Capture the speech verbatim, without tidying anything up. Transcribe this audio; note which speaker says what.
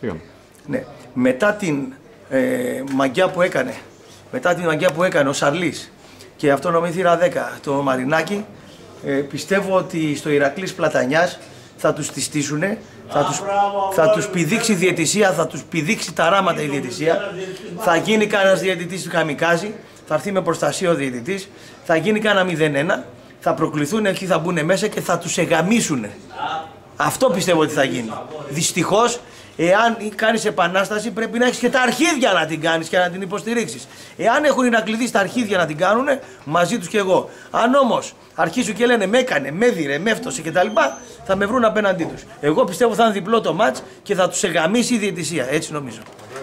Speaker 1: Πήγαμε.
Speaker 2: Ναι. Μετά την ε, μαγιά που έκανε, μετά την μαγιά που έκανε ο Σαρλής και αυτόνομη θύρα δέκα, το Μαρινάκι, ε, πιστεύω ότι στο Ηρακλής Πλατανιάς θα τους τη στήσουνε, θα τους, θα τους πηδήξει η διαιτησία, θα τους πηδήξει τα ράματα η διαιτησία, θα γίνει κανένας διαιτητής του καμικάζι, θα έρθει με προστασία ο διαιτητής, θα γίνει κανένα μηδέν ένα, θα προκληθούν, εκεί θα μπουν μέσα και θα τους εγαμίσουνε. Αυτό πιστεύω ότι θα γίνει. Δυστυχώς, εάν κάνεις επανάσταση, πρέπει να έχεις και τα αρχίδια να την κάνεις και να την υποστηρίξεις. Εάν έχουν να κλειδί στα αρχίδια να την κάνουν, μαζί τους κι εγώ. Αν όμως αρχίσουν και λένε με έκανε, με έδιρε, με έφτωσε κτλ., θα με βρουν απέναντί τους. Εγώ πιστεύω θα είναι διπλό το μάτς και θα τους εγαμίσει η διαιτησία. Έτσι νομίζω.